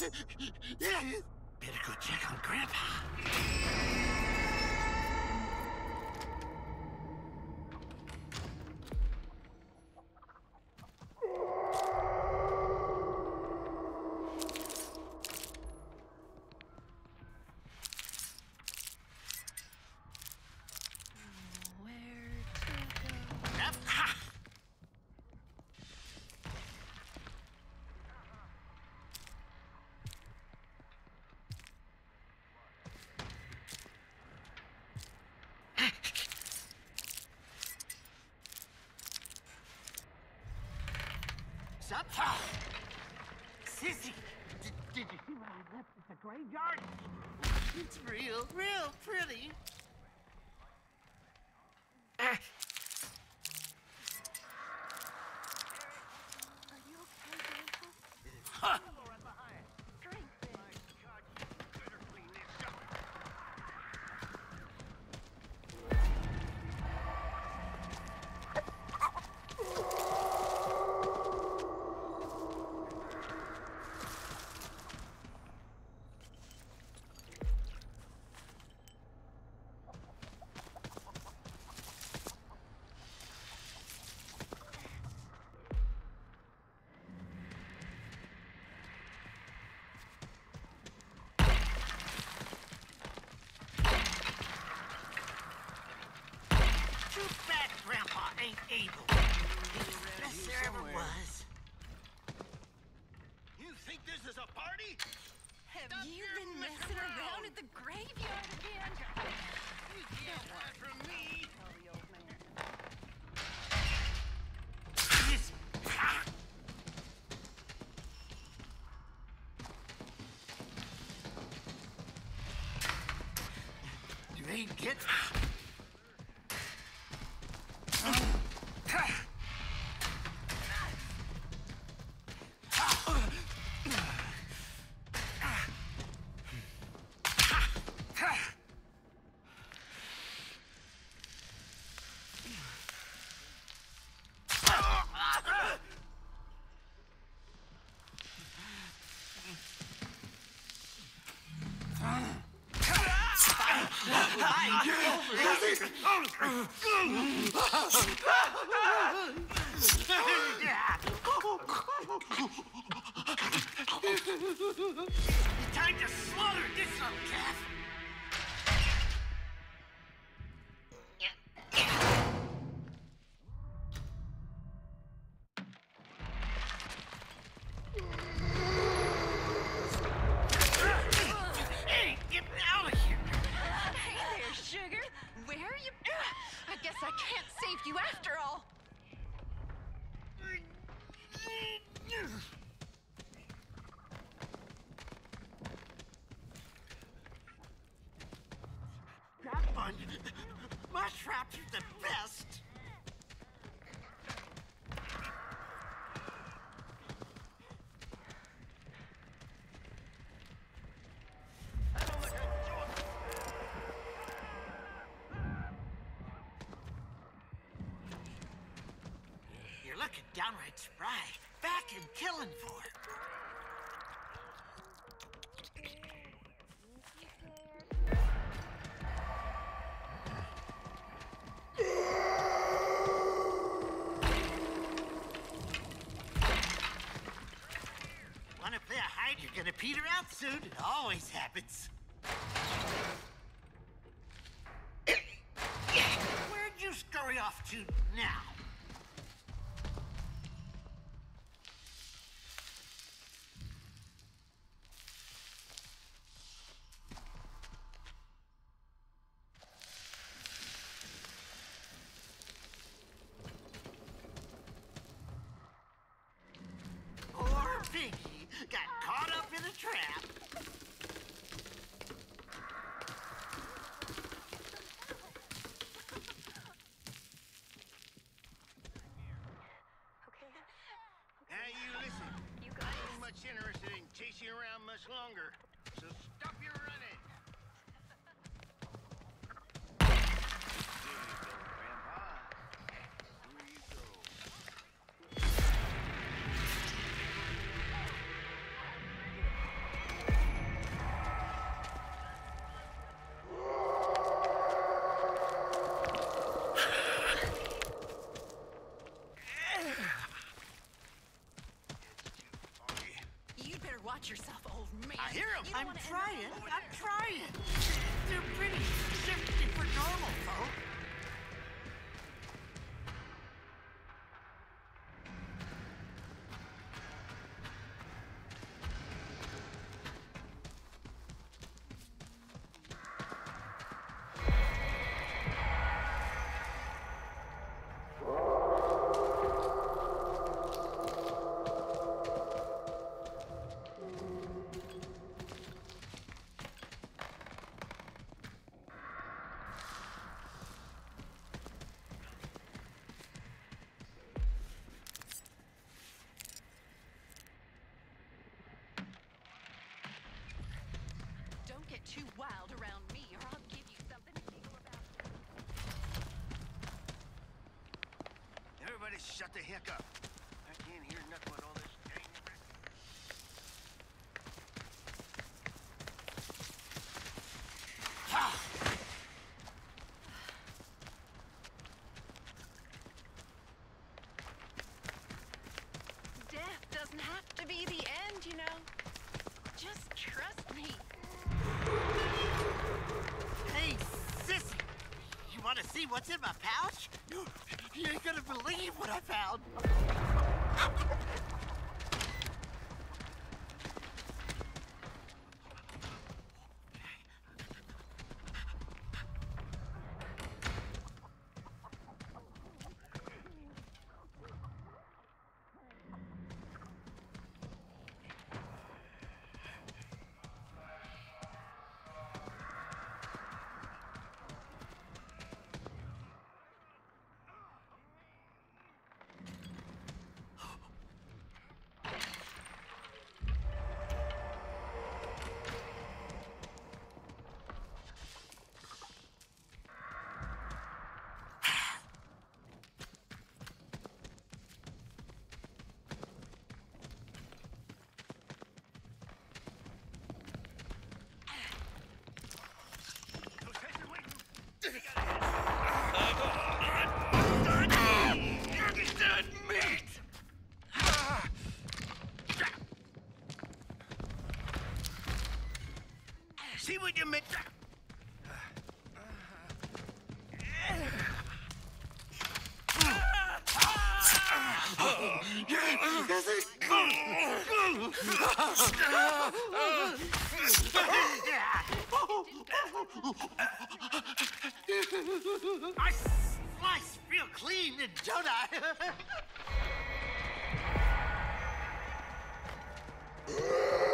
Better go check on Grandpa. Sissy, did you see what I left at the graveyard? It's real pretty. Are you okay, Grandpa? Strength. Too bad Grandpa ain't able. He's the best there ever was. You think this is a party? Have you been messing around at the graveyard again? You can't run from me. You ain't get. Time to slaughter this little calf. Hey, get out of here! Hey there, sugar. Where are you? I guess I can't save you after all. That one, mushrooms are the best. You're looking downright spry. Back and killing for it. Wanna play a hide? You're gonna peter out soon. It always happens. Where'd you scurry off to now? Poor Piggy got caught up in a trap. Now you listen. You guys. I'm much interested in chasing you around much longer. So stop your running. Here you go, Grandpa. Here you go. Watch yourself, old man. I hear him. You don't I'm wanna end up trying. all over I'm trying. They're pretty shifty for normal folk. Don't get too wild around me, or I'll give you something to giggle about. Everybody shut the heck up. I can't hear nothing with all this dang crap. Death doesn't have to be the end, you know. Just trust me. Hey, sissy. You want to see what's in my pouch? You ain't gonna believe what I found. Those heads are waiting. You're dead meat! See what you meant. I slice real clean, don't I?